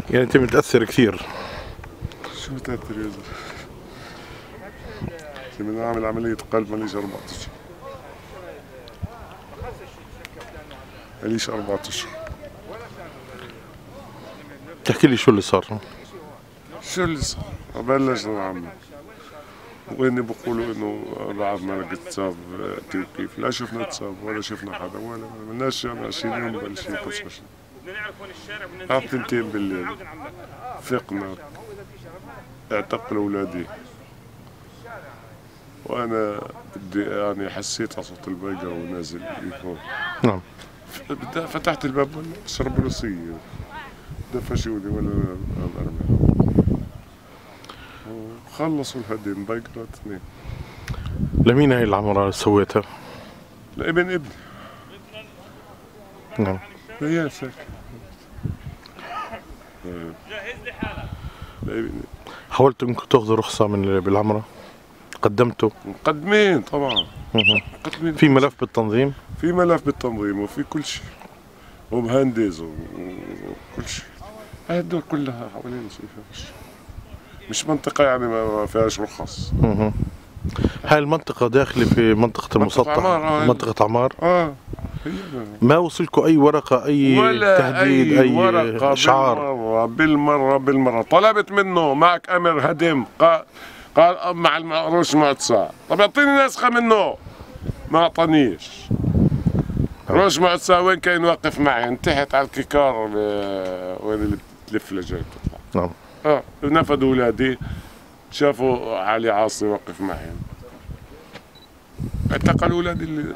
يعني انت متاثر كثير. شو متاثر يا زلمه؟ من عامل عمليه قلب ماليش 4 اشهر. ماليش 4 اشهر. تحكي لي شو اللي صار؟ شو اللي صار؟ بلشنا نعمل وين بقولوا انه بعد ما لقيت تصاب كيف لا شفنا تصاب ولا شفنا حدا ولا بدناش 20 يوم بلش يتصل. على 2 بالليل فقنا اعتقلوا اولادي وانا بدي يعني حسيت على صوت البيقر ونازل يكون. نعم. فتحت الباب ولا اشرب روسية دفشوني ولا ارمي. خلصوا الهدم بيقرات 2. لمين هاي العمرة اللي سويتها؟ لابن ابني. نعم. يا ساكن. جهز لي حالك. لابن. حاولتوا انكم تاخذوا رخصة من بالعمرة؟ قدمتوا؟ مقدمين طبعا. مقدمين. في ملف بالتنظيم؟ في ملف بالتنظيم وفي كل شيء. ومهندس وكل شيء. هدول كلها حوالين شيء. مش منطقة يعني ما فيهاش رخص. هاي المنطقة داخلة في منطقة المسطح. منطقة عمار. هي ما وصلكم أي ورقة أي ولا تهديد أي ورقة إشعار؟ بالمرة طلبت منه معك أمر هدم قال مع المعروش معتصى. طب اعطيني نسخة منه ما اعطانيش. روش معتصى وين كان واقف معي؟ انتهت على الكيكار وين اللي بتلف لجاي بتطلع. نعم. نفذوا اولادي شافوا علي عاصي واقف معي اعتقلوا اولادي اللي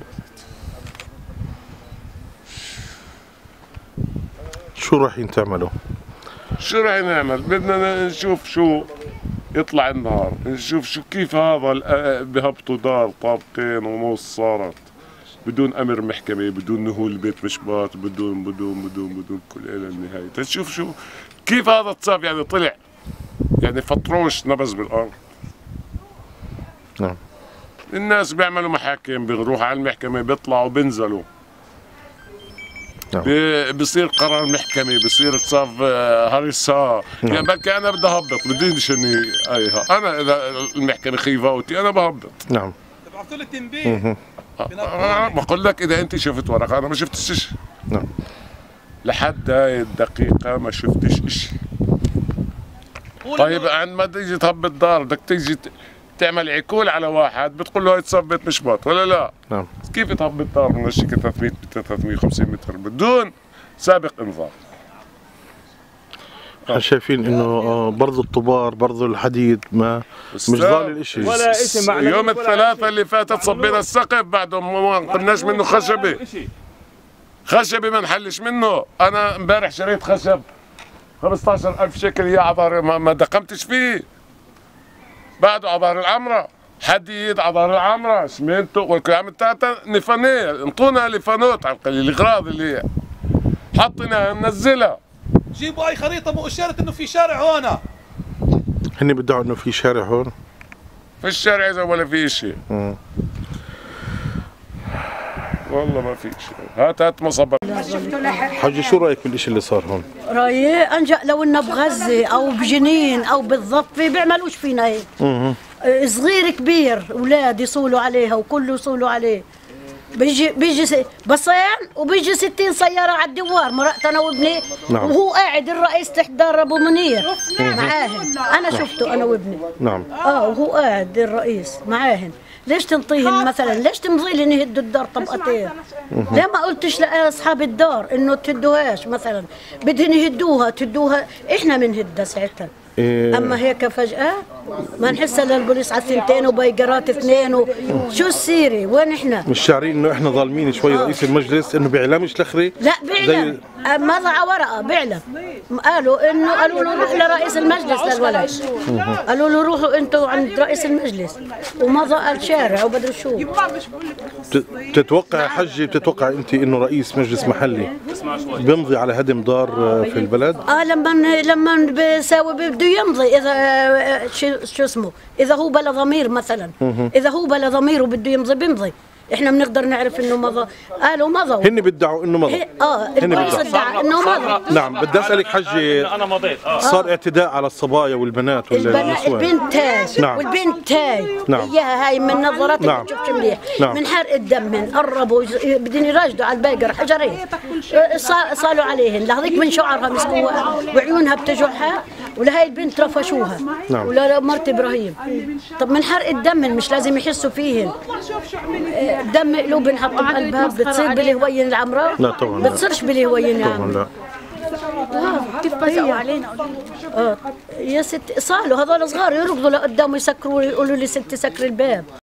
شو رايحين تعملوا؟ شو راح نعمل؟ بدنا نشوف شو يطلع النهار، نشوف شو كيف هذا بهبطوا دار 2.5 صارت بدون امر محكمه، بدون نهول البيت مشباط، بدون كل الى النهايه، تشوف شو كيف هذا التصاب يعني طلع يعني فطروش نبز بالارض. نعم. الناس بيعملوا محاكم بيروحوا على المحكمه بيطلعوا بينزلوا. نعم. بصير قرار محكمه بصير تصاب هرسها. نعم. يعني بلكي انا بدي اهبط بديش اني ايها انا اذا المحكمه خيفوتي انا بهبط. نعم. بعثوا لي التنبيه. بقول لك اذا انت شفت ورقه انا ما شفتش شيء. نعم. لحد هاي الدقيقه ما شفتش شيء. طيب عندما تيجي تهبط دار بدك تيجي تعمل عقول على واحد بتقول له هاي تصاب بيت مشباط ولا لا؟ نعم. كيف تهبط دار من الشيكه 300 350 متر بدون سابق انذار؟ احنا شايفين انه برضه الطبار برضه الحديد ما مش ضال الاشي ولا شيء معنا. يوم الثلاثاء اللي فاتت صبينا السقف بعدهم ما نقلناش منه خشبي ما نحلش منه. انا امبارح شريت خشب 15,000 شيكل يا عبار ما دقمتش فيه. بعده عبار العمره حديد عبار العمره اسمنتو والكل عم نفانيه انطونا لفانوت على القليل الاغراض اللي حطيناها منزلها. جيبوا اي خريطه مؤشره انه في شارع هون. هن بدعوا انه في شارع هون؟ في الشارع اذا ولا في شيء. والله ما في شيء. هات مصبر. حاجة شو رايك بالشيء اللي صار هون؟ رايي انجا لو انه بغزه او بجنين او بالضفه بيعملوش فينا هيك. صغير كبير اولاد يصولوا عليها وكله يصولوا عليه. بيجي بصين وبيجي 60 سياره على الدوار مرقت انا وابني. نعم. وهو قاعد الرئيس تحت دار ابو منير معاهن انا شفته انا وابني. نعم. وهو قاعد الرئيس معاهن. ليش تنطيهن مثلا؟ ليش تمضي لي يهدوا الدار طبقتين؟ ليه ما قلتش لاصحاب الدار انه تهدوهاش مثلا؟ بدهن يهدوها تهدوها احنا بنهدها ساعتها. اما هيك فجأة ما نحسها للبوليس على 2 وبيقرات 2 شو السيرة؟ وين احنا؟ مش شاعرين انه احنا ظالمين شوي رئيس المجلس انه بيعلمش لخري؟ لا بيعلم مضى ورقة بيعلم. قالوا له روح لرئيس المجلس للولد. قالوا له روحوا انتوا عند رئيس المجلس ومضى الشارع وبدري شو. بتتوقع يا حجي بتتوقع انت انه رئيس مجلس محلي بيمضي على هدم دار في البلد؟ لما بيساوي بده يمضي اذا شو اسمه اذا هو بلا ضمير مثلا. اذا هو بلا ضمير وبده يمضي بيمضي. احنا بنقدر نعرف انه مضى. قالوا مضوا. هن بيدعوا انه مضى. البوليس ادعى انه مضى. نعم. بدي اسالك حجي، انا مضيت. صار اعتداء على الصبايا والبنات والنسوان. البنت هاي نعم. والبنت هاي نعم. اياها هاي من نظراتك نعم. ما تشوفش مليح. نعم. من حرق الدم قربوا بدهم يراجدوا على الباقر حجرين صالوا عليهن لهذيك من شعرها مسكوها وعيونها بتجعها ولهي البنت رفشوها. نعم. ولا مرت ابراهيم. طب من حرق الدم مش لازم يحسوا فيهن. دم قلوب انحط بقلبها بتصير بالهوين العمراء؟ لا طبعا لا. بتصيرش بالهوين العمراء. لا. كيف بزقوا علينا؟ يا ست صالوا هذول صغار يركضوا لقدام ويسكروا ويقولوا لي ستي سكر الباب.